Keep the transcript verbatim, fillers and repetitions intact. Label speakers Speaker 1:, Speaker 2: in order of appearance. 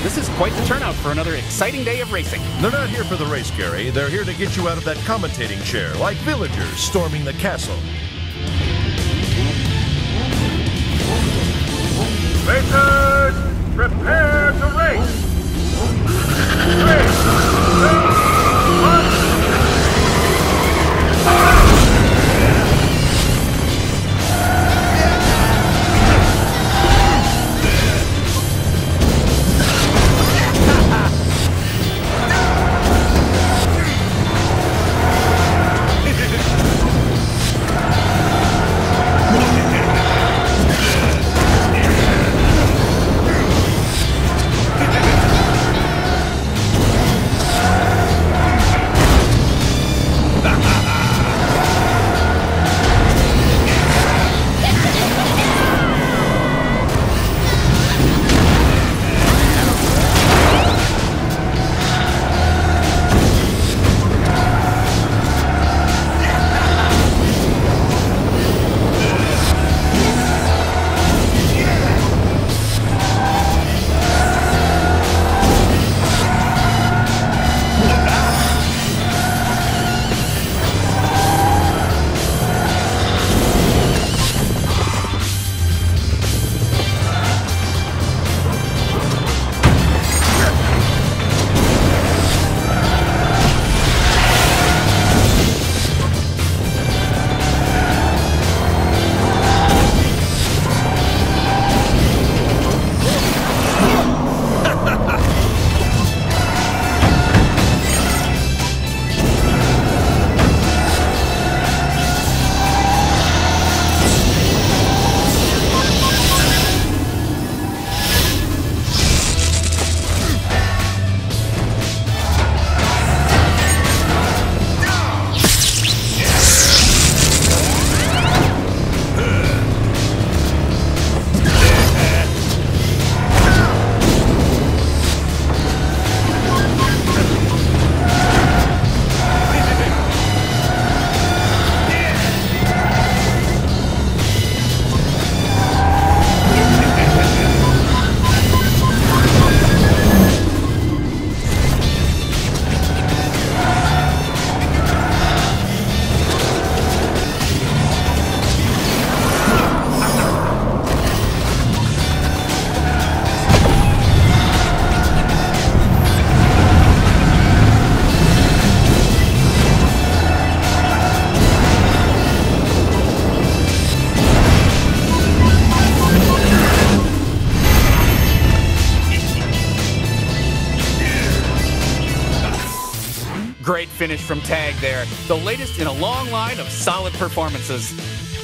Speaker 1: This is quite the turnout for another exciting day of racing.
Speaker 2: They're not here for the race, Gary. They're here to get you out of that commentating chair, like villagers storming the castle.
Speaker 3: Racers, prepare to race! Three, two, one!
Speaker 1: Great finish from Tag there. The latest in a long line of solid performances.